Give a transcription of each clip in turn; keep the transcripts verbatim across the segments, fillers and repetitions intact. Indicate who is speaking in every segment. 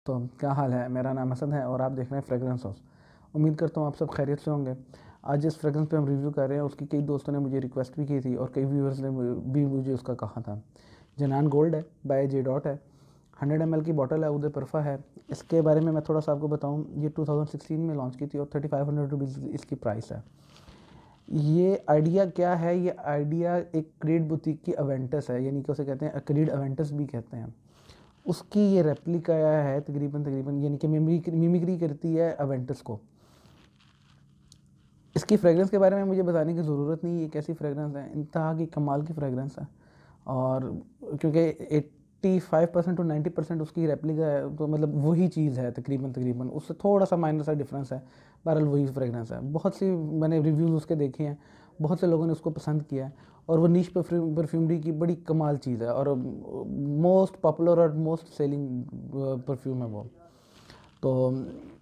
Speaker 1: तो क्या हाल है, मेरा नाम हसन है और आप देख रहे हैं फ्रेगरेंस हाउस। उम्मीद करता हूँ आप सब खैरियत से होंगे। आज जिस फ्रेगरेंस पे हम रिव्यू कर रहे हैं उसकी कई दोस्तों ने मुझे रिक्वेस्ट भी की थी और कई व्यूअर्स ने भी मुझे उसका कहा था। जनान गोल्ड है, बाय जे डॉट है, हंड्रेड एम एल की बॉटल है, उदय परफा है। इसके बारे में मैं थोड़ा सा आपको बताऊँ, ये टू थाउजेंड सिक्सटीन में लॉन्च की थी और थर्टी फाइव हंड्रेड रुपीज़ इसकी प्राइस है। ये आइडिया क्या है, ये आइडिया एक क्रीड बुटीक की अवेंटस है, यानी कि उसे कहते हैं क्रीड अवेंटस भी कहते हैं। उसकी ये रेप्लिका है तकरीबन तकरीबन यानी कि मिमिक्री मिमिक्री करती है अवेंटस को। इसकी फ्रेगरेंस के बारे में मुझे बताने की ज़रूरत नहीं, ये कैसी फ्रेगरेंस है, इंतहा की कमाल की फ्रेगरेंस है। और क्योंकि पचासी परसेंट टू नब्बे परसेंट उसकी रेप्लिका है, तो मतलब वही चीज़ है तकरीबन तकरीबन, उससे थोड़ा सा माइनर सा डिफरेंस है, बहरहाल वही फ्रेगरेंस है। बहुत सी मैंने रिव्यूज़ उसके देखे हैं, बहुत से लोगों ने उसको पसंद किया है और वो नीश परफ्यूमरी की बड़ी कमाल चीज़ है और मोस्ट पॉपुलर और मोस्ट सेलिंग परफ्यूम है वो। तो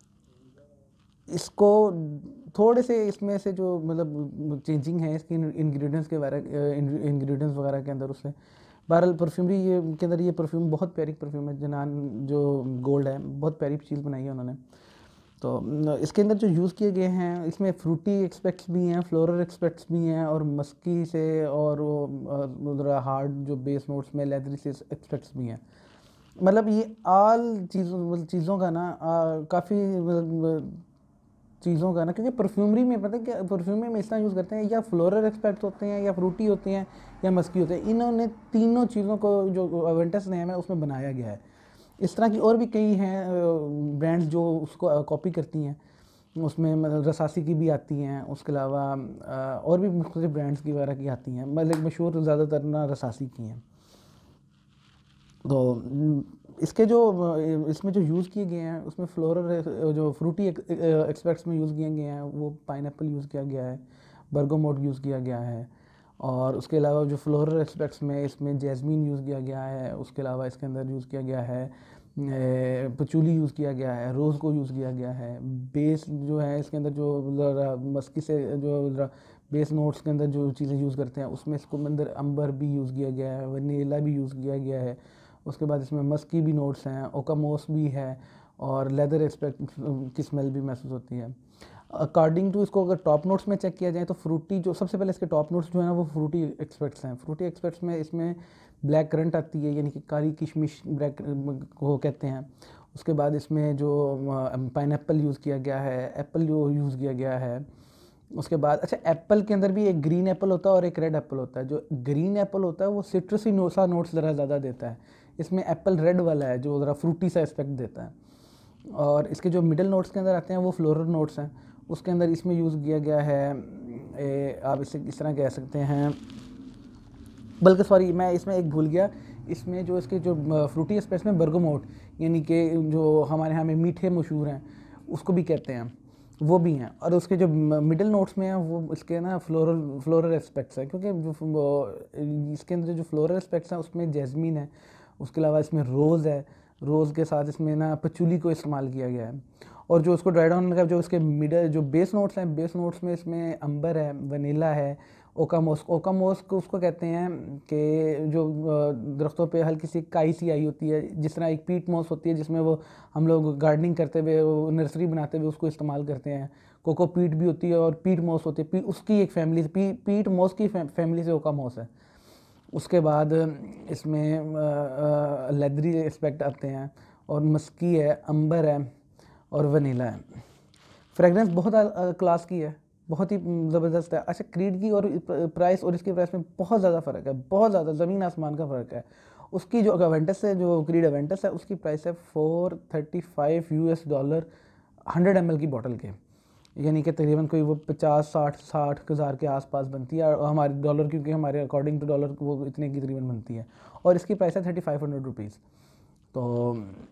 Speaker 1: इसको थोड़े से इसमें से जो मतलब चेंजिंग है इसकी इंग्रेडिएंट्स के बारे इंग्रेडिएंट्स वगैरह के अंदर, उससे बहरहाल परफ्यूमरी ये के अंदर ये परफ्यूम बहुत प्यारी परफ्यूम है। जनान जो गोल्ड है, बहुत प्यारी चीज़ बनाई है उन्होंने। तो इसके अंदर जो यूज़ किए गए हैं, इसमें फ्रूटी एक्सपेक्ट्स भी हैं, फ्लोरल एक्सपेक्ट्स भी हैं और मस्की से और वो हार्ड जो बेस नोट्स में लेदरी से एक्सपेक्ट्स भी हैं। मतलब ये आल चीज़ों चीज़ों का ना काफ़ी चीज़ों का ना, क्योंकि परफ्यूमरी में पता है क्या, परफ्यूमरी में इतना यूज़ करते हैं या फ्लोरल एक्सपेक्ट्स होते हैं या फ्रूटी होते हैं या मस्की होते हैं। इन्होंने तीनों चीज़ों को जो अवेंटस नेम है उसमें बनाया गया है। इस तरह की और भी कई हैं ब्रांड्स जो उसको कॉपी करती हैं, उसमें मतलब रसासी की भी आती हैं, उसके अलावा और भी मुख्तलिफ ब्रांड्स की वगैरह की आती हैं, मतलब मशहूर ज़्यादातर ना रसासी की हैं। तो इसके जो इसमें जो यूज़ किए गए हैं उसमें फ्लोरल जो फ्रूटी एक्सपेक्ट्स में यूज़ किए गए हैं वो पाइनएप्पल यूज़ किया गया है, बर्गामोट यूज़ किया गया है और उसके अलावा जो फ्लोरल एक्सपेक्ट्स में इसमें जैस्मीन यूज़ किया गया है। उसके अलावा इसके अंदर यूज़ किया गया है पैचोली यूज़ किया गया है, रोज़ को यूज़ किया गया है। बेस जो है इसके अंदर जो मस्की से जो बेस नोट्स के अंदर जो चीज़ें यूज़ करते हैं उसमें इसको अंदर अंबर भी यूज़ किया गया है, वनीला भी यूज़ किया गया है। उसके बाद इसमें मस्की भी नोट्स हैं, ओकामोस भी है और लेदर एक्सपेक्ट की स्मेल भी महसूस होती है। अकॉर्डिंग टू इसको अगर टॉप नोट्स में चेक किया जाए तो फ्रूटी जो सबसे पहले इसके टॉप नोट्स जो है ना वो फ्रूटी एक्सपेक्ट्स हैं। फ्रूटी एक्सपेक्ट्स में इसमें ब्लैक करंट आती है, यानी कि काली किशमिश ब्लैक को कहते हैं। उसके बाद इसमें जो पाइनएप्पल यूज़ किया गया है, एप्पल जो यूज़ किया गया है। उसके बाद अच्छा, एप्पल के अंदर भी एक ग्रीन एप्पल होता है और एक रेड एप्पल होता है। जो ग्रीन एप्पल होता है वो सिट्रसी नोसा नोट्स ज़रा ज़्यादा देता है, इसमें एप्पल रेड वाला है जो ज़रा फ्रूटी सा एस्पेक्ट देता है। और इसके जो मिडल नोट्स के अंदर आते हैं वो फ्लोरल नोट्स हैं। उसके अंदर इसमें यूज़ किया गया है ए, आप इसे इस तरह कह सकते हैं, बल्कि सॉरी मैं इसमें एक भूल गया, इसमें जो इसके जो फ्रूटी एस्पेक्ट्स में बर्गामोट यानी कि जो हमारे यहाँ में मीठे मशहूर हैं उसको भी कहते हैं, वो भी हैं। और उसके जो मिडिल नोट्स में हैं वो इसके ना फ्लोरल फ्लोरल एस्पेक्ट्स है, क्योंकि जो इसके अंदर जो फ्लोरल एस्पेक्ट्स हैं उसमें जैस्मीन है, उसके अलावा इसमें रोज़ है, रोज़ के साथ इसमें ना पैचोली को इस्तेमाल किया गया है। और जो उसको ड्राई डाउन का जो इसके मिडल जो बेस नोट्स हैं, बेस नोट्स में इसमें अंबर है, वनीला है, ओकामोस ओकामोस को उसको कहते हैं कि जो दरख्तों पे हल्की सी काई सी आई होती है, जिस तरह एक पीट मॉस होती है जिसमें वो हम लोग गार्डनिंग करते हुए नर्सरी बनाते हुए उसको इस्तेमाल करते हैं। कोको पीट भी होती है और पीट मॉस होती है, पी, उसकी एक फैमिली से पी, पीट मॉस की फैमिली से ओकामोस है। उसके बाद इसमें लेदरी एस्पेक्ट आते हैं और मस्की है, अंबर है और वनीला है। फ्रेगरेंस बहुत क्लास की है, बहुत ही ज़बरदस्त है। अच्छा, क्रीड की और प्राइस और इसके प्राइस में बहुत ज़्यादा फ़र्क है, बहुत ज़्यादा ज़मीन आसमान का फ़र्क है। उसकी जो अवेंटस है, जो क्रीड अवेंटस है, उसकी प्राइस है four thirty five U S dollar hundred M L की बॉटल के, यानी कि तकरीबन कोई वो पचास साठ साठ हज़ार के आसपास बनती है हमारे डॉलर, क्योंकि हमारे अकॉर्डिंग टू डॉलर वो इतने की तकरीबन बनती है और इसकी प्राइस है थर्टी फाइव हंड्रेड रुपीज़। तो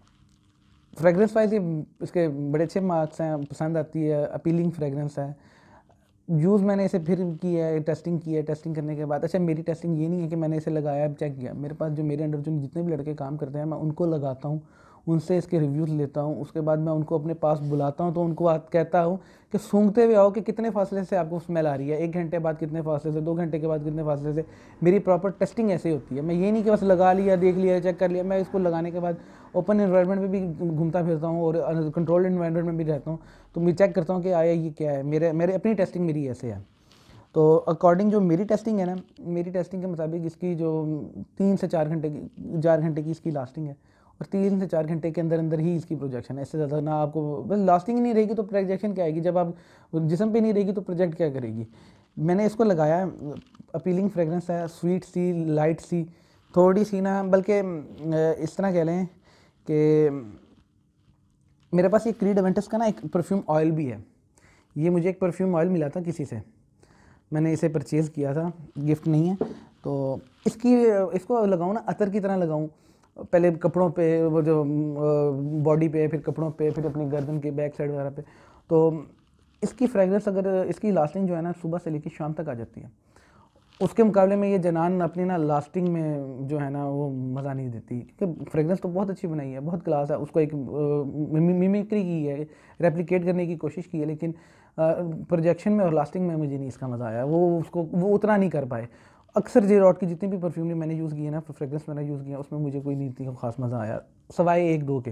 Speaker 1: फ्रेगरेंस वाइज ये इसके बड़े अच्छे मार्क्स हैं, पसंद आती है, अपीलिंग फ्रेगरेंस है। यूज़ मैंने इसे फिर की है, टेस्टिंग की है, टेस्टिंग करने के बाद अच्छा, मेरी टेस्टिंग ये नहीं है कि मैंने इसे लगाया चेक किया, मेरे पास जो मेरे अंडर जो जितने भी लड़के काम करते हैं मैं उनको लगाता हूँ, उनसे इसके रिव्यूज़ लेता हूँ। उसके बाद मैं उनको अपने पास बुलाता हूँ, तो उनको बात कहता हूँ कि सूंघते हुए आओ कि कितने फासले से आपको स्मेल आ रही है, एक घंटे बाद कितने फासले से, दो घंटे के बाद कितने फासले से। मेरी प्रॉपर टेस्टिंग ऐसे ही होती है। मैं ये नहीं कि बस लगा लिया, देख लिया, चेक कर लिया। मैं इसको लगाने के बाद ओपन एनवायरनमेंट में भी घूमता फिरता हूँ और कंट्रोल्ड एनवायरनमेंट में भी रहता हूँ, तो मैं चेक करता हूँ कि आया ये क्या है। मेरे मेरे अपनी टेस्टिंग मेरी ऐसे है। तो अकॉर्डिंग जो मेरी टेस्टिंग है ना, मेरी टेस्टिंग के मुताबिक इसकी जो तीन से चार घंटे की चार घंटे की इसकी लास्टिंग है, और तीन से चार घंटे के अंदर अंदर ही इसकी प्रोजेक्शन है। इससे ज़्यादा ना आपको, बस लास्टिंग ही नहीं रहेगी तो प्रोजेक्शन क्या आएगी? जब आप जिस्म पे नहीं रहेगी तो प्रोजेक्ट क्या करेगी? मैंने इसको लगाया, अपीलिंग फ्रेगरेंस है, स्वीट सी, लाइट सी, थोड़ी सी ना, बल्कि इस तरह कह लें कि मेरे पास ये क्रीड एवेंटस का ना एक परफ्यूम ऑयल भी है। ये मुझे एक परफ्यूम ऑयल मिला था किसी से, मैंने इसे परचेज़ किया था, गिफ्ट नहीं है। तो इसकी इसको लगाऊँ ना, अतर की तरह लगाऊँ, पहले कपड़ों पे, वो जो बॉडी पे, फिर कपड़ों पे, फिर अपनी गर्दन के बैक साइड वगैरह पे। तो इसकी फ्रेगरेंस, अगर इसकी लास्टिंग जो है ना, सुबह से लेकर शाम तक आ जाती है। उसके मुकाबले में ये जनान अपनी ना लास्टिंग में जो है ना वो मज़ा नहीं देती, क्योंकि फ्रेगरेंस तो बहुत अच्छी बनाई है, बहुत क्लास है। उसको एक मिमिक्री की है, रेप्लिकेट करने की कोशिश की है, लेकिन प्रोजेक्शन में और लास्टिंग में मुझे नहीं इसका मज़ा आया। वो उसको वो उतना नहीं कर पाए। अक्सर जे रॉड की जितनी भी परफ्यूम मैंने यूज़ की है ना, फ्रेगरेंस मैंने यूज़ किया, उसमें मुझे कोई नहीं इतनी खास मज़ा आया, सवाए एक दो के।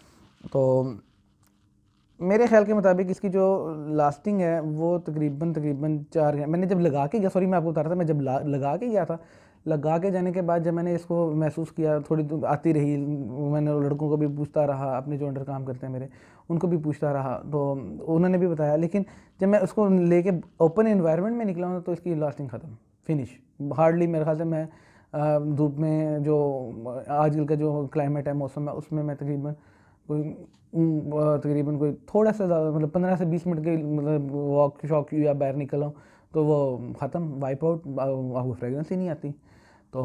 Speaker 1: तो मेरे ख्याल के मुताबिक इसकी जो लास्टिंग है वो तकरीबन तकरीबन चार, मैंने जब लगा के गया, सॉरी मैं आपको बता रहा था, मैं जब लगा के गया था, लगा के जाने के बाद जब मैंने इसको महसूस किया, थोड़ी दूर आती रही, मैंने लड़कों को भी पूछता रहा, अपने जो अंडर काम करते हैं मेरे, उनको भी पूछता रहा, तो उन्होंने भी बताया। लेकिन जब मैं उसको लेके ओपन एनवायरनमेंट में निकला हूँ तो इसकी लास्टिंग ख़त्म, फिनिश। हार्डली मेरे ख्याल से मैं धूप में, जो आजकल का जो क्लाइमेट है, मौसम है, उसमें मैं तकरीबन कोई तकरीबन कोई थोड़ा सा ज़्यादा, मतलब पंद्रह से बीस मिनट के मतलब वॉक शॉक या बाहर निकला हूँ तो वो ख़त्म, वाइप आउट, आपको फ्रेगरेंस ही नहीं आती। तो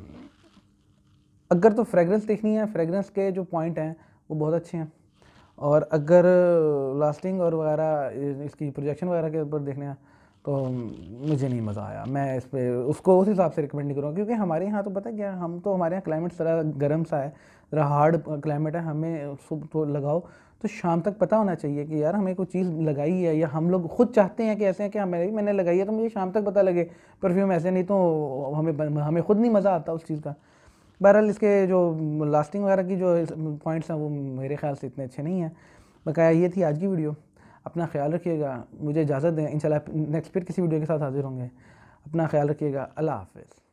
Speaker 1: अगर तो फ्रेगरेंस देखनी है, फ्रेगरेंस के जो पॉइंट हैं वो बहुत अच्छे हैं, और अगर लास्टिंग और वगैरह इसकी प्रोजेक्शन वगैरह के ऊपर देखने हैं तो मुझे नहीं मज़ा आया। मैं इस पर उसको उस हिसाब से रिकमेंड नहीं करूँगा, क्योंकि हमारे यहाँ तो पता है क्या, हम तो हमारे यहाँ क्लाइमेट ज़रा गर्म सा है, ज़रा हार्ड क्लाइमेट है। हमें सुबह तो लगाओ तो शाम तक पता होना चाहिए कि यार हमें कोई चीज़ लगाई है, या हम लोग खुद चाहते हैं कि ऐसे हैं कि हमें मैंने लगाई है तो मुझे शाम तक पता लगे परफ्यूम, ऐसे नहीं तो हमें हमें खुद नहीं मज़ा आता उस चीज़ का। बहरहाल इसके जो लास्टिंग वगैरह की जो पॉइंट्स हैं वो मेरे ख्याल से इतने अच्छे नहीं हैं। बकाया ये थी आज की वीडियो। अपना ख्याल रखिएगा, मुझे इजाज़त दें, इंशाल्लाह नेक्स्ट फिर किसी वीडियो के साथ हाजिर होंगे। अपना ख्याल रखिएगा, अल्लाह हाफ़िज़।